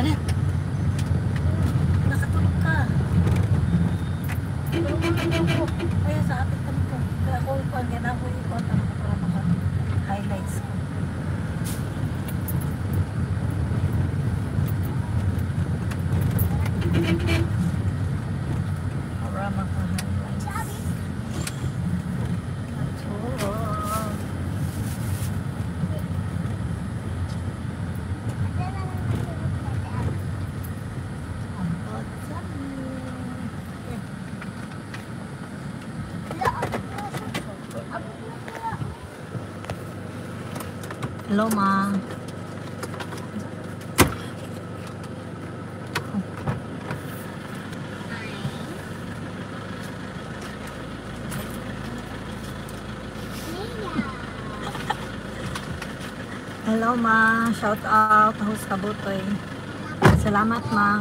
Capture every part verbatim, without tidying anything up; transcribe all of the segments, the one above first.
Anak, nakatulog ka. Tulog mo, tulog mo. Kaya sa atin kami ko. Kaya ako ikuan, yan ako ikuan. Tama ko para maka-highlights ko. Para maka-highlights. Hello, Ma. Hello, Ma. Shout out. Host Kabutoy. Salamat, Ma.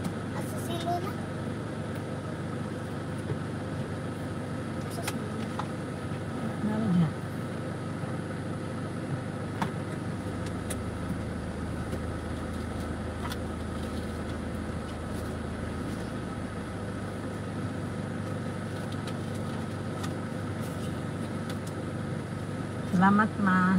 Salamat, Ma.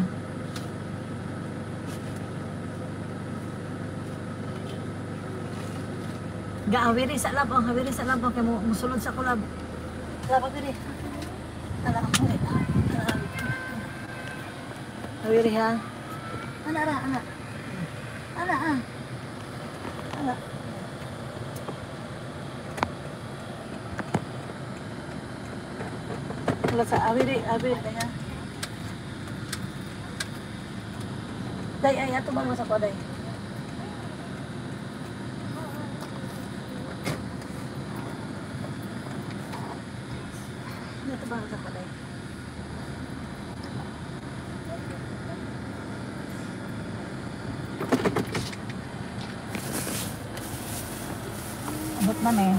Gaawiri sa lab, ang hawiri sa lab, kay mo musulod sa kulab. Lab diri. Ala ko ni. Hawiri ha. Ana ra, ana. Ana ah. Ana. Wala sa awiri, awiri kaya. Day, ay, ato bang masa ko, day? Ato bang masa ko, day? Abot man eh.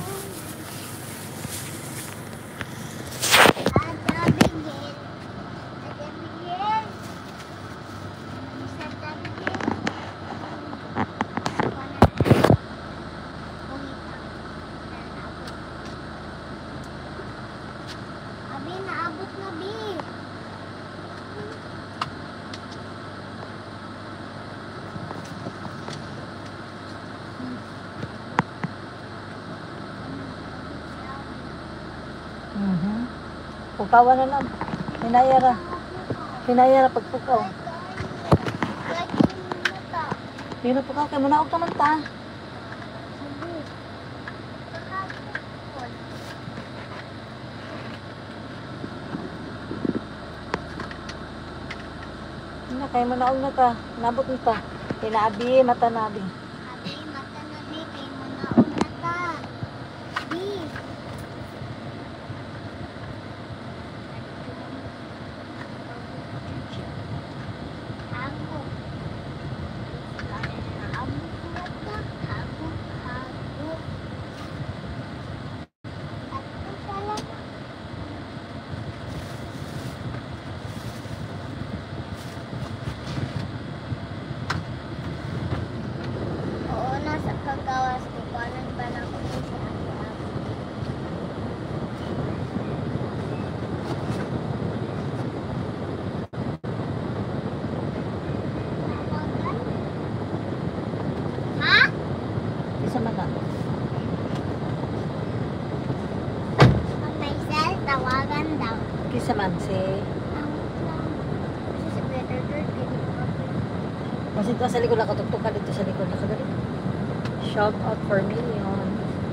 Mhm. Pukawan na lang. Hinayara. Hinayara pagpukaw. Pero pukaw kay muna og taman ta. Na kay muna og na ta. Nabot na ta. Tinaabi mata nabi. Abi mata nabi kay muna og na ta. Bi. Kagawas ko kanan pa lang ko sa ako. Ha? Isa man na. Pag may cell, tawagan daw. Kisa man si Kasi sa better girl, Kasi ito sa likod nakatugtog ka dito sa likod nakagaling. Shout out for million.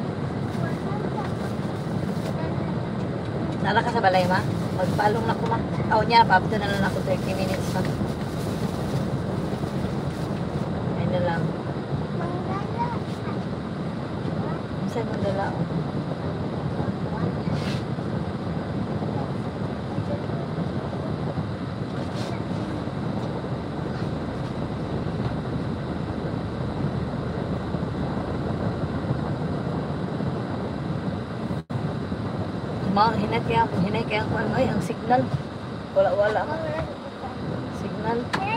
Nala ka sa balay, Ma? Magpaalong na ko, Ma. Aw niya, paabto na lang ako thirty minutes pa. Ayun na lang. Saan mong dala? Ma, hinay kaya, hinay kaya ko ano, ay, ang signal. Wala-wala. Signal.